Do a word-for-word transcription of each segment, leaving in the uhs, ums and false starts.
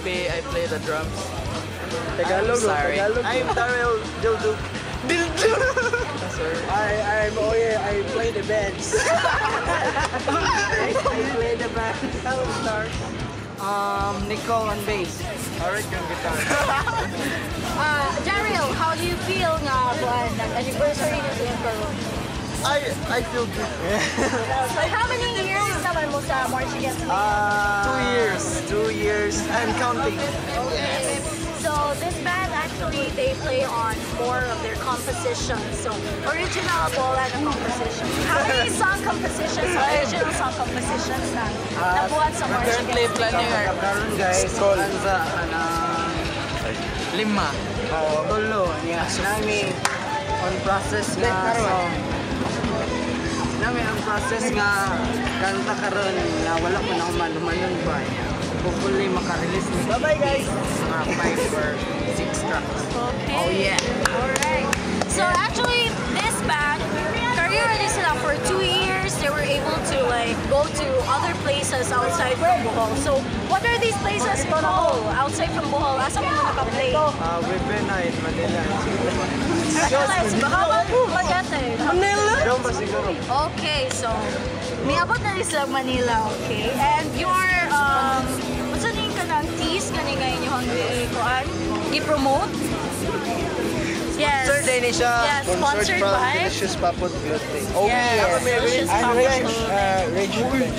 maybe I play the drums. Tagalog, I'm sorry. Tagalog. I'm Daryl Dildo. Dildo! Sir. I, I'm Oye, I play the bands. I play the band. Hello, Star. Um, Nicole on bass. Alright, yung guitar. Uh, Daryl, how do you feel nga buwan nag-anniversary na sa Peru? I I feel good. So how many years naman mo sa March Against Mayhem? Uh, two years. Two years. I'm counting. Okay. So this band actually they play on more of their compositions. So original bola na composition. How many song compositions, original song compositions na nabuhat sa March Currently Against planning Mayhem? our Karon guys, anza ana lima. tulo niya. Nami on process nga song. Nami ang process nga kanta karon na wala pa na umanumanon ba niya. Hopefully maka-release ni. Bye-bye guys. Mga five or six tracks. Okay. Oh yeah. Alright. So actually, this band, career ready sila for two years. They were able to like go to other places outside from Bohol. So what are these places from Bohol? Outside from Bohol, asa mo naka-play? Uh, we've been uh, in Manila. Recognize, baka Magete. Manila? Doon ba siguro? Okay, so miabot na rin sila Manila, okay? And your, um, what's the name ka ng tease ka ni ngayon yung i-kuan? I-promote? Yes. Sir Danisha. Yes, sponsored from by? Delicious Papud Beauty. Oh, Yes, delicious I'm Papa Rich. Food. Uh, Rich.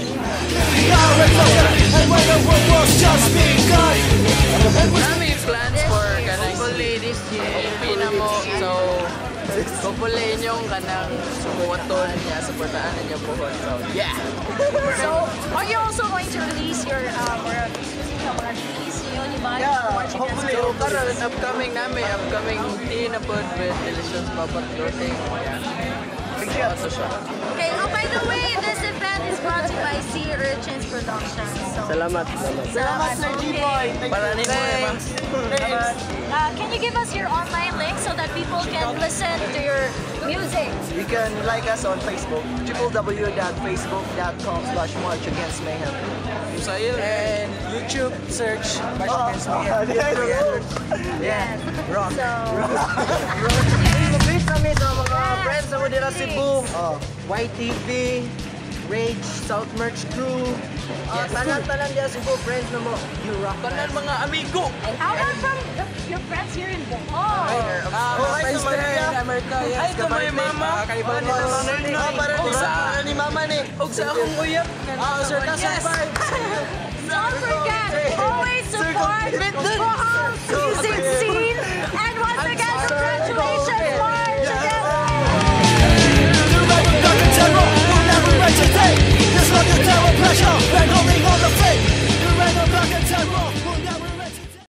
Kami plans for kanang hopefully this year. Pina mo. So, hopefully inyong kanang sumuwaton niya, supportaan niya Bohol. So, yeah! So, are you also going to release your, um, or excuse me, mga release yun, di ba? Yeah, March Against hopefully. So, Mayhem. karon upcoming namin, upcoming tea na pod with Delicious Papat Clothing. Yeah. Also siya. Okay, oh, by the way, this event is brought to you by C. Urchin's Productions. So, Salamat. salamat, Sir okay. Jboi. Para ni mo, ma'am. Uh, can you give us your online link so that people can listen to your music? You can like us on Facebook, w w w dot facebook dot com slash march against mayhem. Sa'yo. And YouTube search March Oh, Against Mayhem. yeah. Rock. So, Please kami sa mga friends na mo dira Please. Cebu. Oh, Y T V, Rage, South Merch Crew. Uh, Tanan-tanan diya Cebu friends na mo. You rock. Kanan mga amigo. how about from the, your friends here in Bohol? Ah, Oh, friends hi, there Maria. in America. Yes, Ay, kamay mama. Kaibahan Oh, nila mga sir, ah, para Oh, ni sa- mama ni mama ni. Og sa akong uyap. Ah, sir, Yes. kasabay. Don't forget